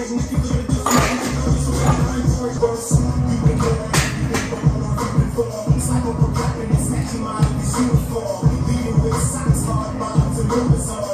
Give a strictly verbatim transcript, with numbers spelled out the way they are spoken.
It's like a rocket and it's snatching my beautiful. Leaving with socks, hard bombs, and rumors on.